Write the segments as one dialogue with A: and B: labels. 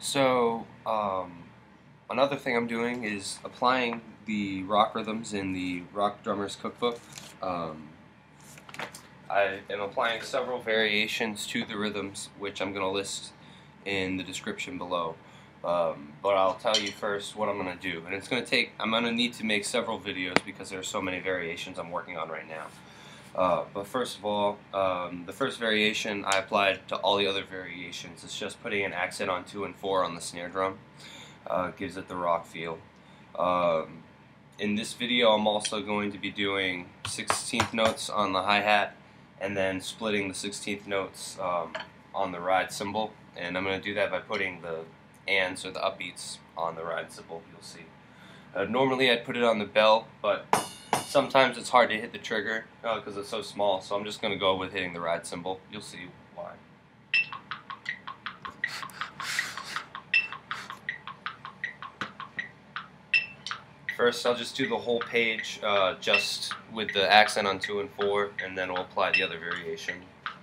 A: So, another thing I'm doing is applying the rock rhythms in the Rock Drummer's Cookbook. I am applying several variations to the rhythms, which I'm going to list in the description below. But I'll tell you first what I'm going to do. And it's going to take, I'm going to need to make several videos because there are so many variations I'm working on right now. But first of all, the first variation I applied to all the other variations. It's just putting an accent on 2 and 4 on the snare drum. Gives it the rock feel. In this video I'm also going to be doing 16th notes on the hi-hat and then splitting the 16th notes on the ride cymbal. And I'm going to do that by putting the ands or the upbeats on the ride cymbal, you'll see. Normally I'd put it on the bell, but sometimes it's hard to hit the trigger because it's so small, so I'm just going to go with hitting the ride cymbal. You'll see why. First I'll just do the whole page just with the accent on 2 and 4, and then we'll apply the other variation.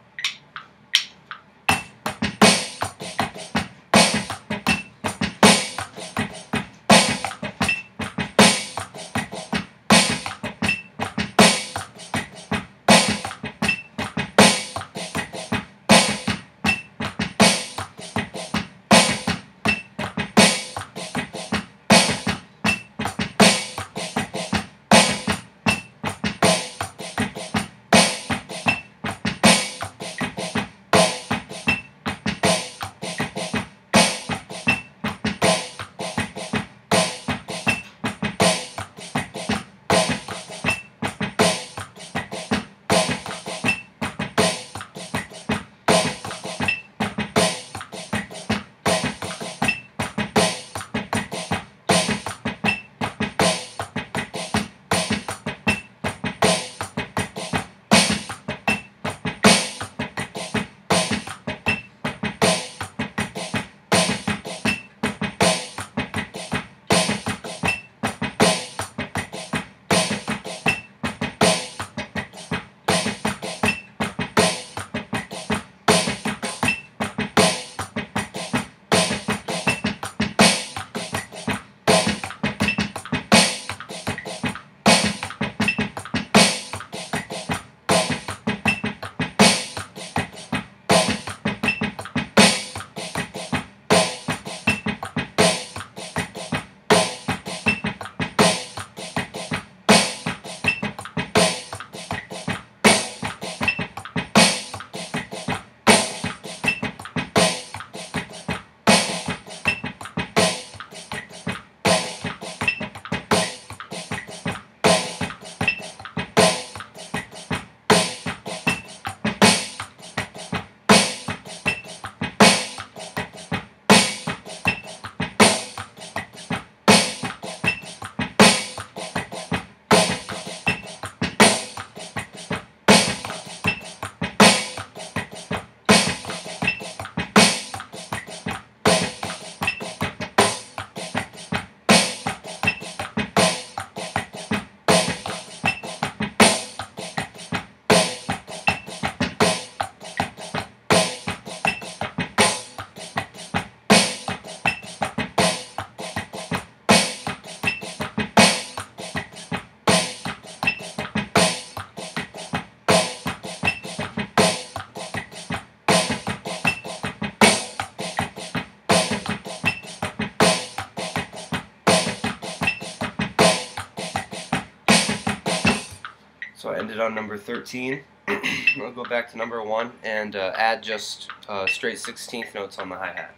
A: So I ended on number 13. I'll go back to number 1 and add just straight 16th notes on the hi-hat.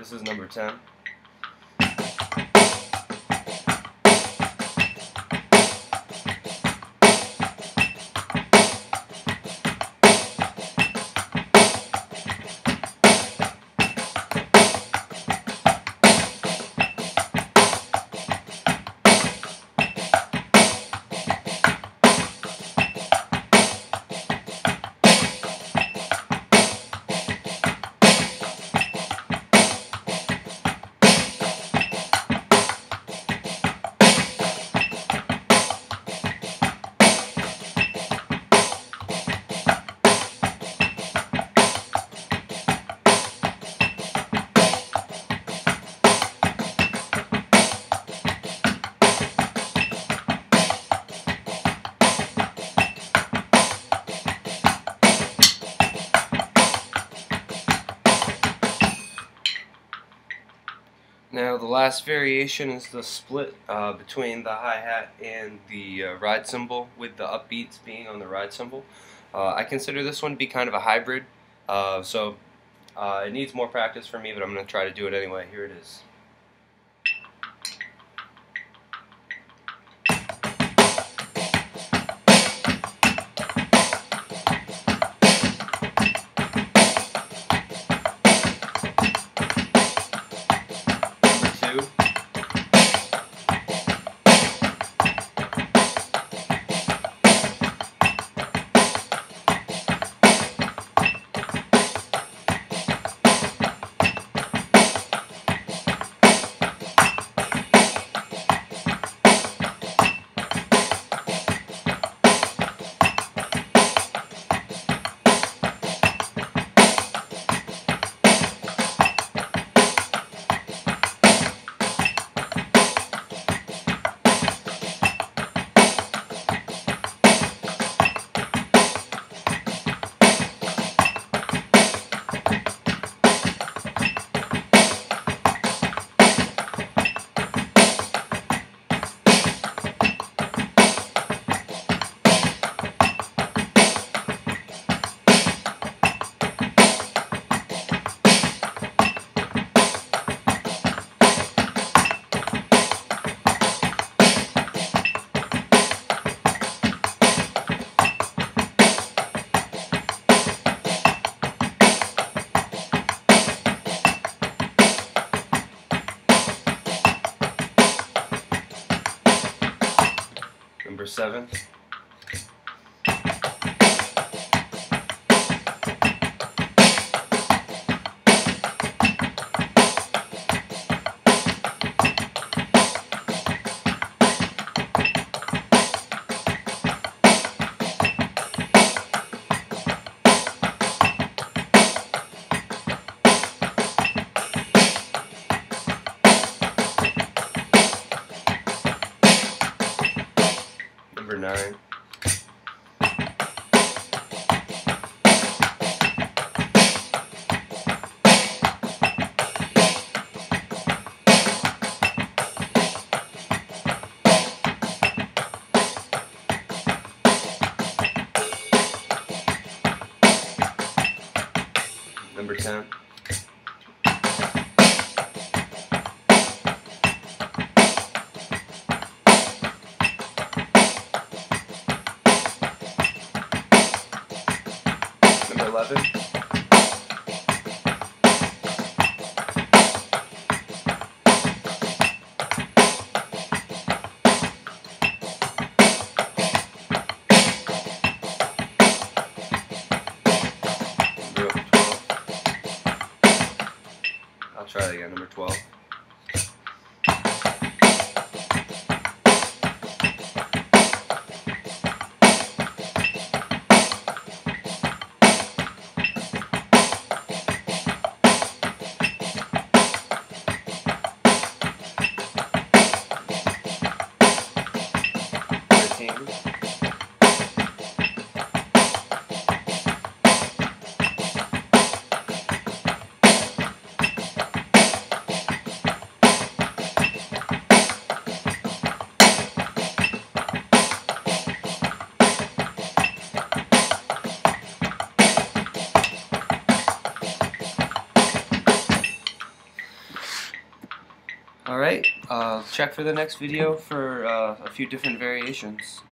A: This is number 10. Now the last variation is the split between the hi-hat and the ride cymbal, with the upbeats being on the ride cymbal. I consider this one to be kind of a hybrid, so it needs more practice for me, but I'm going to try to do it anyway. Here it is. Number 7. Number 9. Number 10. Number 11. I'll try that again. Number 12. Alright, check for the next video for a few different variations.